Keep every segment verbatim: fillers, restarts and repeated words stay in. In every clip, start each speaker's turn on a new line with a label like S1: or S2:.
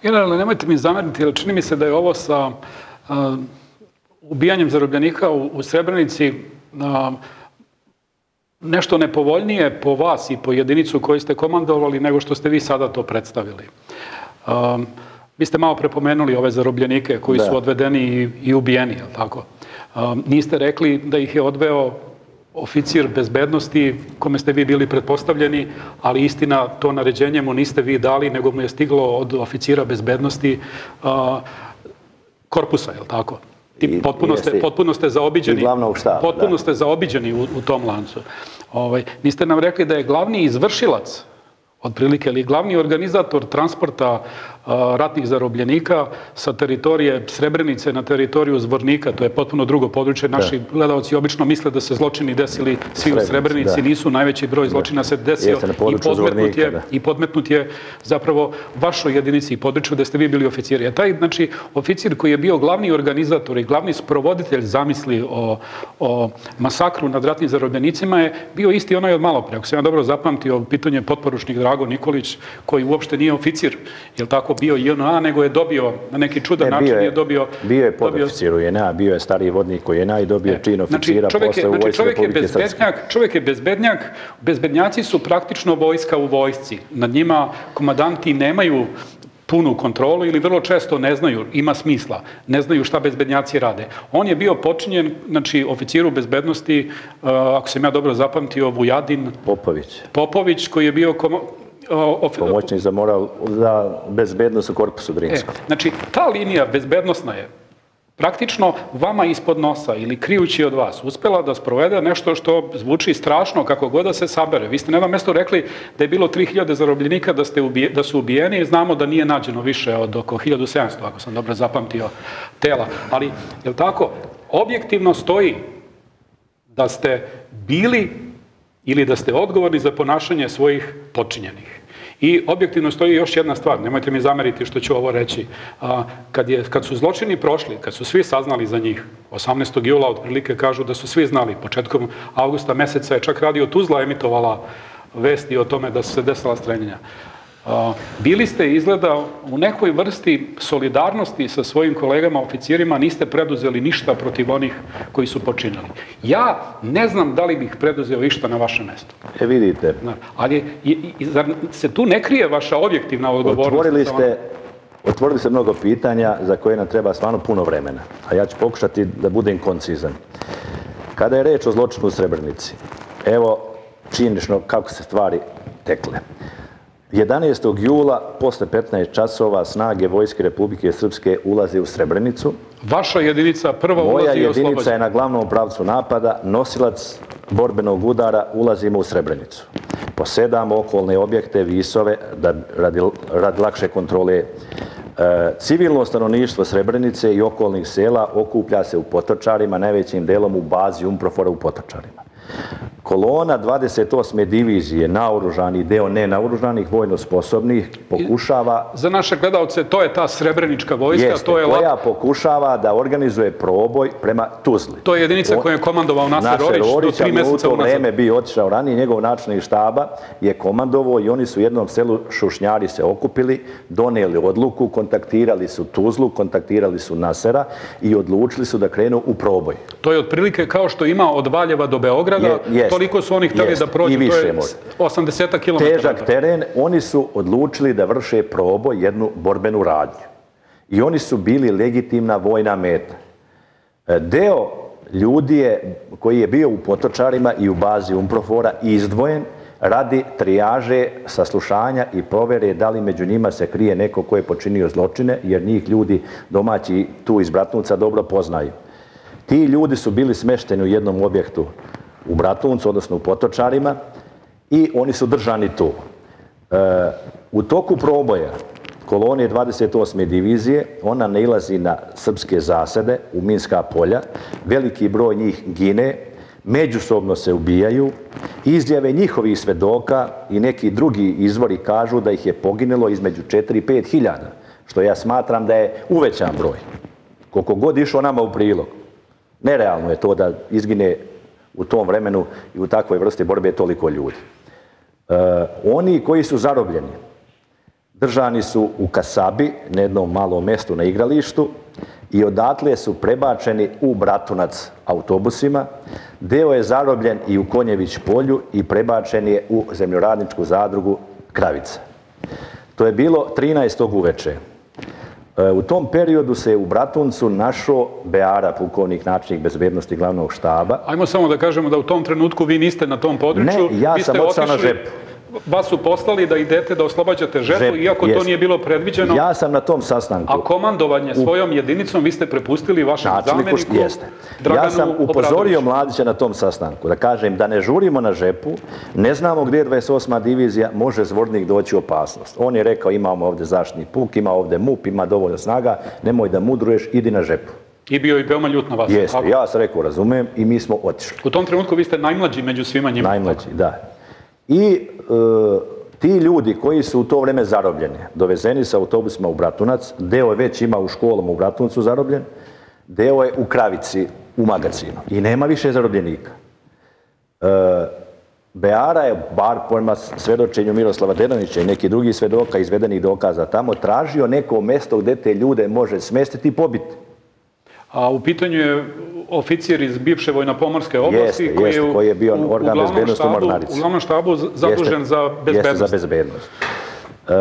S1: Generalno, nemojte mi zameriti, jer čini mi se da je ovo sa a, ubijanjem zarobljenika u, u Srebrenici a, nešto nepovoljnije po vas i po jedinicu koju ste komandovali nego što ste vi sada to predstavili. A, vi ste malo prepomenuli ove zarobljenike koji da. su odvedeni i, i ubijeni, je li tako? A, niste rekli da ih je odveo oficir bezbednosti kome ste vi bili pretpostavljeni, ali istina, to naređenje mu niste vi dali, nego mu je stiglo od oficira bezbednosti a, korpusa, je li tako? I, potpuno, ste, potpuno ste zaobiđeni,
S2: štaba,
S1: potpuno
S2: da.
S1: ste zaobiđeni u, u tom lancu. Ovaj, niste nam rekli da je glavni izvršilac, otprilike, ili glavni organizator transporta a, ratnih zarobljenika sa teritorije Srebrenice na teritoriju Zvornika, to je potpuno drugo područje. Naši da. gledalci obično misle da se zločini desili svi u Srebrenici, da. nisu, najveći broj zločina se desio i podmetnut, je, i podmetnut je zapravo vašoj jedinici i području gde ste vi bili oficiri. A taj, znači, oficir koji je bio glavni organizator i glavni sprovoditelj zamisli o, o masakru nad ratnim zarobljenicima je bio isti onaj od malo pre. Ako sam ja dobro zapamtio, pitanje potporučnik Drago Nikolić, koji uopšte nije oficir, je li tako, bio J N A, nego je dobio na neki čudan
S2: ne,
S1: način
S2: je,
S1: je dobio...
S2: Bio je podoficir u J N A, bio je stariji vodnik u J N A i dobio e, čin oficira
S1: znači,
S2: posle u
S1: znači,
S2: vojsci Republike Srpske.
S1: Čovjek je bezbednjak, bezbednjaci su praktično vojska u vojsci. Nad njima komandanti nemaju punu kontrolu ili vrlo često ne znaju, ima smisla, ne znaju šta bezbednjaci rade. On je bio počinjen, znači, oficiru bezbednosti, uh, ako sam ja dobro zapamtio, Vujadin...
S2: Popović.
S1: Popović, koji je bio... Komo, uh,
S2: pomoćnik za moral, za bezbednost u korpusu Drinskog.
S1: E, znači, ta linija bezbednostna je praktično vama ispod nosa ili krijući od vas uspela da sprovede nešto što zvuči strašno kako god da se sabere. Vi ste na jednom mjestu rekli da je bilo tri hiljade zarobljenika da, ste ubije, da su ubijeni i znamo da nije nađeno više od oko hiljadu sedamsto, ako sam dobro zapamtio, tela. Ali, je li tako, objektivno stoji da ste bili ili da ste odgovorni za ponašanje svojih počinjenih. I objektivno stoji još jedna stvar, nemojte mi zameriti što ću ovo reći. A, kad, je, kad su zločini prošli, kad su svi saznali za njih, osamnaestog jula otprilike kažu da su svi znali, početkom avgusta meseca je čak Radio Tuzla emitovala vesti o tome da su se desila streljenja. A, bili ste izgleda u nekoj vrsti solidarnosti sa svojim kolegama oficirima, niste preduzeli ništa protiv onih koji su počinili. Ja ne znam da li bih preduzeo išta na vašem mestu.
S2: E vidite.
S1: Ali i, i, zar se tu ne krije vaša objektivna odgovornost?
S2: Otvorili ste, otvorili ste mnogo pitanja za koje nam treba stvarno puno vremena. A ja ću pokušati da budem koncizan. Kada je reč o zločinu u Srebrenici, evo činično kako se stvari tekle. jedanaestog jula, posle petnaest časova, snage Vojske Republike Srpske ulaze u Srebrenicu.
S1: Vaša jedinica prva ulazi i oslobađa.
S2: Moja jedinica je na glavnom pravcu napada, nosilac borbenog udara, ulazimo u Srebrenicu. Posedamo okolne objekte, visove, da, radi, radi lakše kontrole. E, civilno stanovništvo Srebrenice i okolnih sela okuplja se u Potočarima, najvećim delom u bazi Umprofora u Potočarima. Kolona dvadeset osme divizije naoružanih, deo nenaoružanih, vojno sposobnih, pokušava...
S1: Za naše gledalce, to je ta srebrenička vojska,
S2: jeste,
S1: to je...
S2: koja pokušava da organizuje proboj prema Tuzli.
S1: To je jedinica koju je komandovao Naser Orić do tri meseca
S2: unazad. U to vreme
S1: unazad.
S2: bio otišao ranije, njegov načelnik štaba je komandovao i oni su u jednom selu Šušnjari se okupili, donijeli odluku, kontaktirali su Tuzlu, kontaktirali su Nasera i odlučili su da krenu u proboj.
S1: To je otprilike kao što ima od Valjeva do Beograda, je, jest, toliko su oni htjeli jest, da prođu, to je osamdeset kilometara.
S2: Težak teren, oni su odlučili da vrše proboj, jednu borbenu radnju. I oni su bili legitimna vojna meta. Deo ljudi je, koji je bio u Potočarima i u bazi Umprofora izdvojen radi trijaže, saslušanja i provere da li među njima se krije neko ko je počinio zločine, jer njih ljudi domaći tu iz Bratunca dobro poznaju. Ti ljudi su bili smešteni u jednom objektu u Bratuncu, odnosno u Potočarima, i oni su držani tu. E, u toku proboja kolonije dvadeset osme divizije, ona nailazi na srpske zasede u minska polja, veliki broj njih gine, međusobno se ubijaju, izjave njihovih svedoka i neki drugi izvori kažu da ih je poginulo između četiri i pet hiljada, što ja smatram da je uvećan broj. Koliko god išao nama u prilog. Nerealno je to da izgine u tom vremenu i u takvoj vrsti borbe toliko ljudi. E, oni koji su zarobljeni, držani su u Kasabi, na jednom malom mjestu na igralištu, i odatle su prebačeni u Bratunac autobusima. Deo je zarobljen i u Konjević polju i prebačen je u zemljoradničku zadrugu Kravica. To je bilo trinaestog uveče. U tom periodu se u Bratuncu našao Beara, pukovnik načelnik bezbednosti glavnog štaba.
S1: Ajmo samo da kažemo da u tom trenutku vi niste na tom području.
S2: Ne, ja sam otišao na Žepu.
S1: Vas su poslali da idete da oslobađate Žepu, iako to nije bilo predviđeno.
S2: Ja sam na tom sastanku.
S1: A komandovanje svojom jedinicom vi ste prepustili vašem zamjeniku Draganu
S2: Ja sam upozorio Mladića na tom sastanku, da kažem da ne žurimo na Žepu, ne znamo gdje je dvadeset osma divizija, može Zvornik doći u opasnost. On je rekao imamo ovdje zaštitni puk, ima ovdje M U P, ima dovoljno snaga, nemoj da mudruješ, idi na Žepu.
S1: I bio je veoma ljut na vas.
S2: Jeste, ja sam rekao razumijem i mi smo otišli.
S1: U tom trenutku vi ste najmlađi među svima njima.
S2: Najmlađi, da. I e, ti ljudi koji su u to vrijeme zarobljeni, dovezeni sa autobusima u Bratunac, deo je već ima u školama u Bratuncu zarobljen, deo je u Kravici, u magazinu. I nema više zarobljenika. E, Beara je, bar prema svedočenju Miroslava Deronića i neki drugi svedoka, izvedenih dokaza tamo, tražio neko mjesto gdje te ljude može smestiti i pobiti.
S1: A u pitanju je oficir iz bivše vojno-pomorske oblasti
S2: jeste, koji, jeste, je u, koji je bio u, organ bezbednosti u Mornarici.
S1: U glavnom štabu zadužen jeste, za bezbednost.
S2: Jeste, za bezbednost. E,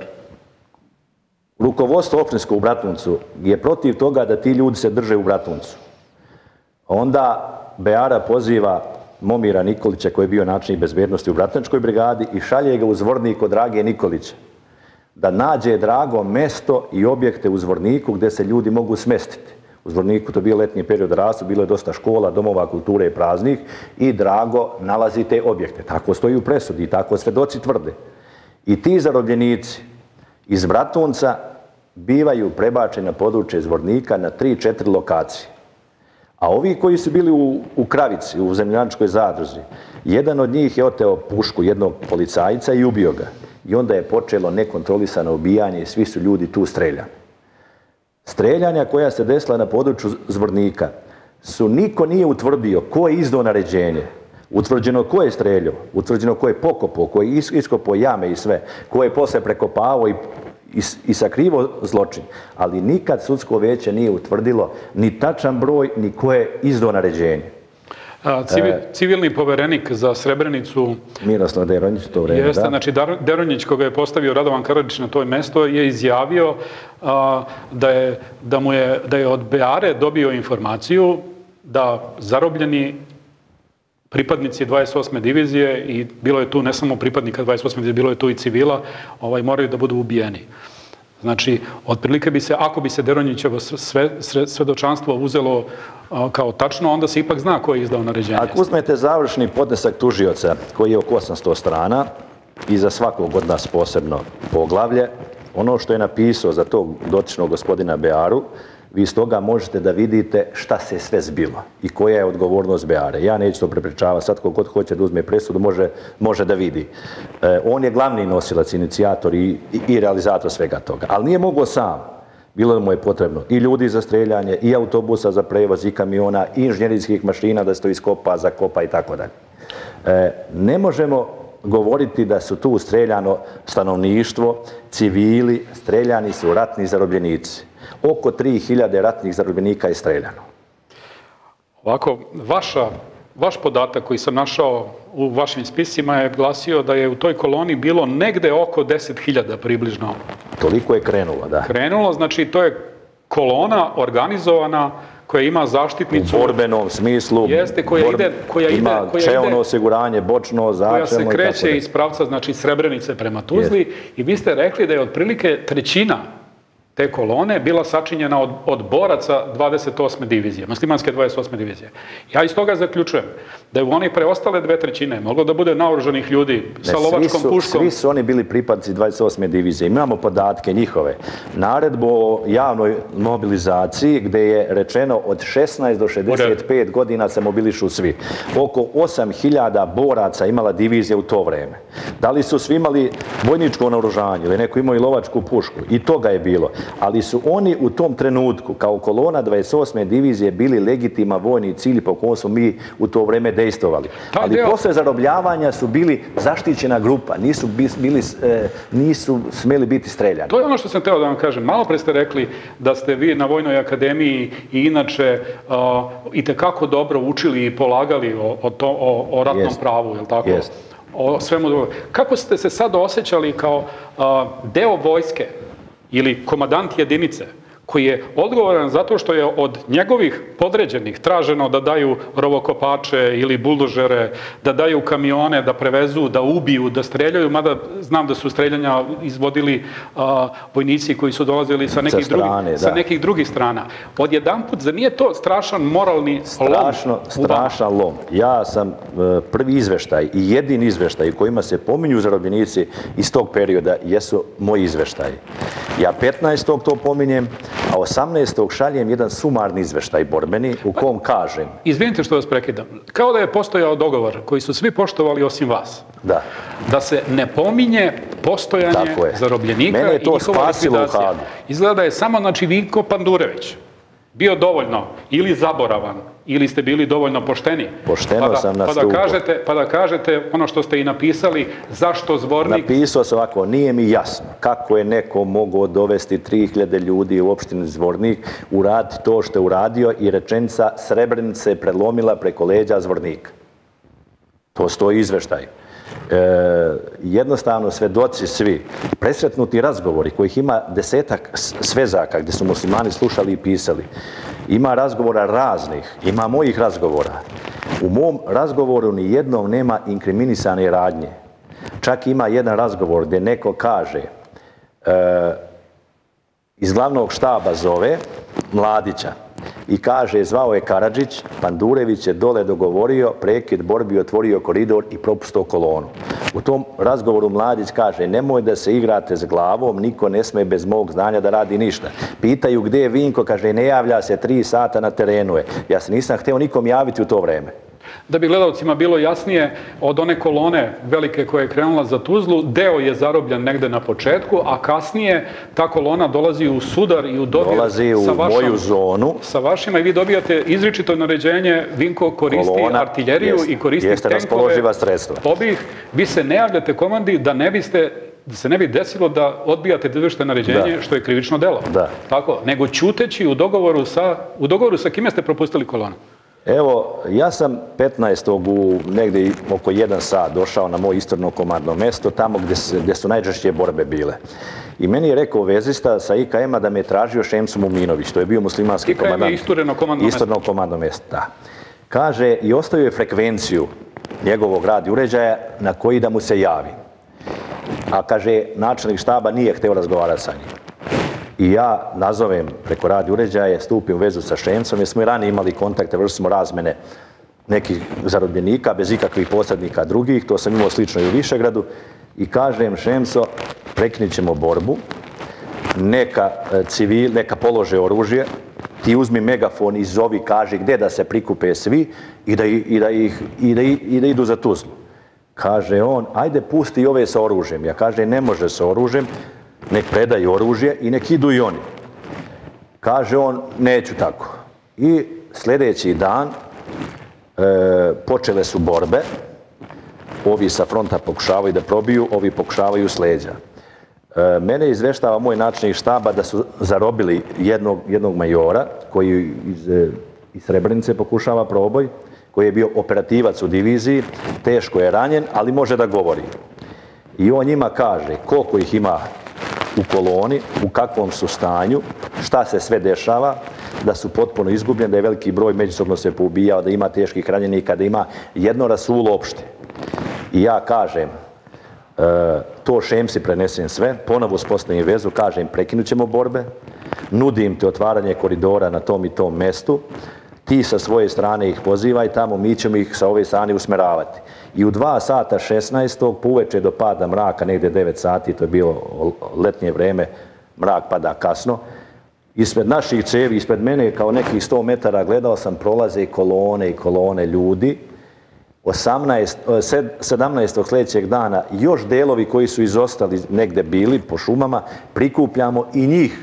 S2: rukovodstvo opštinsko u Bratuncu je protiv toga da ti ljudi se drže u Bratuncu. Onda Beara poziva Momira Nikolića, koji je bio načelnik bezbednosti u Bratunčkoj brigadi, i šalje ga u Zvornik od Drage Nikolića da nađe Drago mesto i objekte u Zvorniku gdje se ljudi mogu smestiti. U Zvorniku to je bio letnji period rastu, bilo je dosta škola, domova kulture i praznih i Drago nalazi te objekte. Tako stoji u presudi i tako svedoci tvrde. I ti zarobljenici iz Bratunca bivaju prebačeni na područje Zvornika na tri četiri lokacije. A ovi koji su bili u, u Kravici, u zemljoradničkoj zadruzi, jedan od njih je oteo pušku jednog policajca i ubio ga. I onda je počelo nekontrolisano ubijanje i svi su ljudi tu streljani. Streljanja koja se desila na području Zvornika su niko nije utvrdio ko je izdao naređenje. Utvrđeno ko je streljao, utvrđeno ko je pokopao, ko je iskopao jame i sve, ko je posle prekopavao i, i, i sakrivo zločin. Ali nikad sudsko vijeće nije utvrdilo ni tačan broj, ni ko je izdao naređenje.
S1: A, civil, e, civilni poverenik za Srebrenicu
S2: Miroslav Deronjić to vreme,
S1: jeste,
S2: da.
S1: Znači Deronjić, koga je postavio Radovan Karadžić na to mesto, je izjavio a, da, je, da, mu je, da je od Beare dobio informaciju da zarobljeni pripadnici dvadeset osme divizije, i bilo je tu ne samo pripadnika dvadeset osme divizije, bilo je tu i civila, ovaj, moraju da budu ubijeni. Znači, otprilike bi se, ako bi se Deronjićevo sve, svedočanstvo uzelo a, kao tačno, onda se ipak zna ko je izdao naređenje.
S2: Ako uzmete završni podnesak tužioca, koji je oko osamsto strana, i za svakog od nas posebno poglavlje, ono što je napisao za tog dotičnog gospodina Bearu, vi iz toga možete da vidite šta se sve zbilo i koja je odgovornost Beare. Ja neću to prepričavati, sad kogod hoće da uzme presudu može, može da vidi. E, on je glavni nosilac, inicijator i, i, i realizator svega toga, ali nije mogao sam. Bilo mu je potrebno i ljudi za streljanje, i autobusa za prevoz, i kamiona, i inženjerijskih mašina da se to iskopa, zakopa i tako dalje. E, ne možemo govoriti da su tu streljano stanovništvo, civili, streljani su ratni zarobljenici. Oko tri hiljade ratnih zarobljenika je streljano.
S1: Ovako, vaša, vaš podatak koji sam našao u vašim spisima je glasio da je u toj koloni bilo negde oko deset hiljada približno.
S2: Toliko je krenulo, da.
S1: Krenulo, znači to je kolona organizovana koja ima zaštitnicu.
S2: U borbenom smislu.
S1: Jeste, koja ide, koja ide,
S2: ima
S1: koja
S2: čelno
S1: ide,
S2: osiguranje, bočno, začelno.
S1: Koja se kreće iz pravca, znači Srebrenice prema Tuzli. Jeste. I vi ste rekli da je otprilike trećina te kolone bila sačinjena od, od boraca dvadeset osme divizije, muslimanske dvadeset osme divizije. Ja iz toga zaključujem da je u one preostale dve trećine moglo da bude naoružanih ljudi sa ne, lovačkom
S2: su,
S1: puškom.
S2: Svi su oni bili pripadnici dvadeset osme divizije. Imamo podatke njihove. Naredbu o javnoj mobilizaciji gdje je rečeno od šesnaest do šezdeset pet godina se mobilišu svi. Oko osam hiljada boraca imala divizija u to vreme. Da li su svi imali vojničko naoružanje ili neko imao i lovačku pušku? I toga je bilo. ali su oni u tom trenutku kao kolona dvadeset osme divizije bili legitiman vojni cilj po kojem smo mi u to vrijeme dejstvovali. Ali
S1: deo...
S2: posle zarobljavanja su bili zaštićena grupa, nisu, bili, e, nisu smjeli biti streljani.
S1: To je ono što sam htio da vam kažem. Malo pre ste rekli da ste vi na Vojnoj akademiji i inače uh, itekako dobro učili i polagali o, o, to, o, o ratnom
S2: Jest.
S1: pravu, je li tako?
S2: Jest.
S1: O svemu dobro. Kako ste se sad osjećali kao uh, deo vojske ili komadant jedinice koji je odgovoran zato što je od njegovih podređenih traženo da daju rovokopače ili buldožere, da daju kamione, da prevezu, da ubiju, da streljaju, mada znam da su streljanja izvodili a, vojnici koji su dolazili sa nekih,
S2: sa strane,
S1: drugih, sa nekih drugih strana. Odjedanput, zar nije to strašan moralni
S2: Strašno,
S1: lom?
S2: strašan lom. Ja sam e, prvi izveštaj i jedini izveštaj u kojima se pominju zarobljenici iz tog perioda jesu moji izveštaji. Ja petnaestog to pominjem, a osamnaestog šaljem jedan sumarni izveštaj borbeni u kom kažem...
S1: Izvinite što vas prekidam. Kao da je postojao dogovor koji su svi poštovali osim vas.
S2: Da.
S1: Da se ne pominje postojanje zarobljenika
S2: Mene je to
S1: i njihova likvidacija. Izgleda da je samo, znači, Vinko Pandurević bio dovoljno ili zaboravan, ili ste bili dovoljno pošteni.
S2: Pošteno
S1: pa da,
S2: sam nastupao.
S1: Pa da, kažete, pa da kažete ono što ste i napisali, zašto Zvornik...
S2: Napisao sam ovako, nije mi jasno kako je neko mogao dovesti tri hiljade ljudi u opštini Zvornik, uraditi to što je uradio i rečenica Srebrenica je prelomila preko leđa Zvornika. To stoji izveštaj. E, jednostavno svedoci svi, presretnuti razgovori kojih ima desetak svezaka gdje su muslimani slušali i pisali, ima razgovora raznih, ima mojih razgovora. U mom razgovoru ni jednom nema inkriminisane radnje. Čak ima jedan razgovor gdje neko kaže e, iz glavnog štaba zove Mladića i kaže, zvao je Karadžić, Pandurević je dole dogovorio prekid borbi, otvorio koridor i propustio kolonu. U tom razgovoru Mladić kaže, nemoj da se igrate s glavom, niko ne sme bez mog znanja da radi ništa. Pitaju gdje je Vinko, kaže, ne javlja se, tri sata na terenu je. Ja se nisam htio nikom javiti u to vreme.
S1: Da bi gledalcima bilo jasnije, od one kolone velike koja je krenula za Tuzlu, deo je zarobljen negde na početku, a kasnije ta kolona dolazi u sudar i u dodir
S2: dolazi u
S1: sa vašom,
S2: moju zonu.
S1: Sa vašima i vi dobijate izričito naređenje, Vinko koristi kolona, artiljeriju jest, i koristi
S2: jeste
S1: tenkove.
S2: raspoloživa sredstva.
S1: Pobih, vi se ne javljate komandi da ne biste da se ne bi desilo da odbijate izvršno naređenje,
S2: da. Što
S1: je krivično delo.
S2: Da.
S1: Tako, nego ćuteći u dogovoru sa, u dogovoru sa kime ste propustili kolonu?
S2: Evo, ja sam petnaestog u negdje oko jedan sat došao na moje istorno komandno mjesto, tamo gdje, se, gdje su najžešće borbe bile. I meni je rekao vezista sa I K M-a da me je tražio Šemso Muminović, to je bio muslimanski komandant.
S1: I K M je istureno komandno mjesto.
S2: Istorno komandno mjesto, da. Kaže, i ostavio je frekvenciju njegovog radi uređaja na koji da mu se javi. A kaže, načelnik štaba nije htio razgovarati sa njim. I ja nazovem preko radi uređaja, stupim u vezu sa Šemcom, jer smo i ranije imali kontakte, vršili smo razmene nekih zarobljenika, bez ikakvih posrednika drugih, to sam imao slično i u Višegradu, i kažem Šemco, prekinit ćemo borbu, neka civil, neka polože oružje, ti uzmi megafon i zovi, kaži gdje da se prikupe svi i da, i da, ih, i da, i da idu za Tuzlu. Kaže on, ajde pusti ove sa oružjem. Ja kaže, ne može sa oružjem, nek predaju oružje i nek idu i oni. Kaže on, neću tako. I sljedeći dan e, počele su borbe. Ovi sa fronta pokušavaju da probiju, ovi pokušavaju s leđa. E, mene izveštava moj načelnik štaba da su zarobili jednog, jednog majora koji iz, iz Srebrenice pokušava proboj, koji je bio operativac u diviziji, teško je ranjen, ali može da govori. I on njima kaže koliko ih ima u koloni, u kakvom su stanju, šta se sve dešava, da su potpuno izgubljeni, da je veliki broj međusobno se poubijao, da ima teških ranjenika, da ima jedno rasulo opšte. I ja kažem, e, to Šemsi prenesem sve, ponovo uspostavim vezu, kažem, prekinut ćemo borbe, nudim te otvaranje koridora na tom i tom mestu, ti sa svoje strane ih pozivaj tamo, mi ćemo ih sa ove strane usmeravati. I u dva sata šesnaestog po uveče do pada mraka, negdje devet sati, to je bilo letnje vreme, mrak pada kasno, ispred naših cevi, ispred mene kao nekih sto metara gledao sam prolaze i kolone i kolone ljudi. sedamnaestog sljedećeg dana još delovi koji su izostali negdje bili po šumama, prikupljamo i njih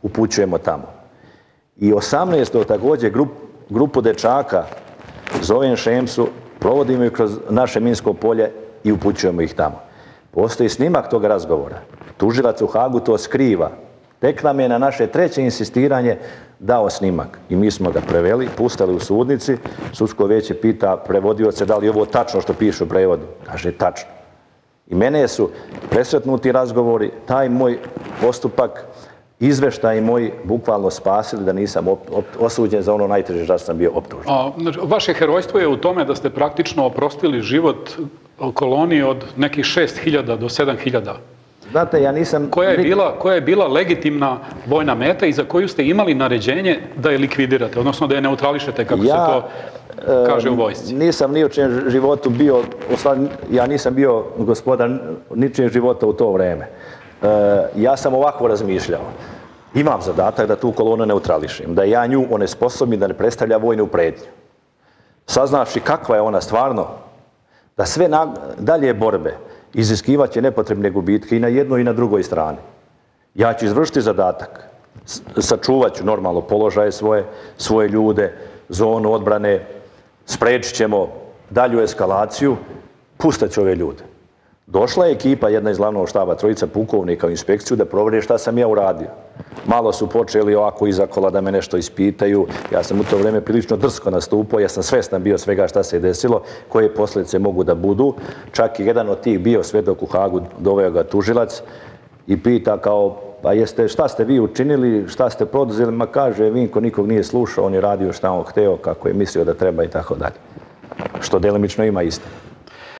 S2: upućujemo tamo. I osamnaestog također grup, grupu dečaka zovem Šemsu, provodimo ih kroz naše minsko polje i upućujemo ih tamo. Postoji snimak tog razgovora. Tužilac u Hagu to skriva. Tek nam je na naše treće insistiranje dao snimak. I mi smo ga preveli, pustali u sudnici. Sudsko vijeće pita prevodioce da li je ovo tačno što piše u prevodu. Kaže tačno. I mene su presretnuti razgovori, taj moj postupak, izveštaji moji bukvalno spasili da nisam op, op, osuđen za ono najteže što sam bio optužen.
S1: A, znači, vaše herojstvo je u tome da ste praktično oprostili život koloniji od nekih šest hiljada do sedam hiljada.
S2: Znate, ja nisam...
S1: Koja je, bila, koja je bila legitimna vojna meta i za koju ste imali naređenje da je likvidirate, odnosno da je neutrališete, kako ja, se to kaže u vojsci?
S2: Nisam ni u čijem životu bio, ja nisam bio gospodar ničijem života u to vreme. Ja sam ovako razmišljao. Imam zadatak da tu kolonu neutrališem, da ja nju onesposobim, da ne predstavlja vojnu prijetnju. Saznavši kakva je ona stvarno, da sve dalje borbe iziskivat će nepotrebne gubitke i na jednoj i na drugoj strani. Ja ću izvršiti zadatak, sačuvat ću normalno položaje svoje, svoje ljude, zonu odbrane, spriječit ćemo dalju eskalaciju, pustat ću ove ljude. Došla je ekipa, jedna iz glavnog štaba, trojica pukovnika u inspekciju da provjere šta sam ja uradio. Malo su počeli ovako iza kola da me nešto ispitaju. Ja sam u to vrijeme prilično drsko nastupao, ja sam svjestan bio svega šta se je desilo, koje posljedice mogu da budu. Čak i jedan od tih bio svedok u Hagu, doveo ga tužilac i pita kao, pa jeste, šta ste vi učinili, šta ste poduzeli? Ma kaže, Vinko nikog nije slušao, on je radio šta on hteo, kako je mislio da treba i tako dalje. Što delimično ima istinu.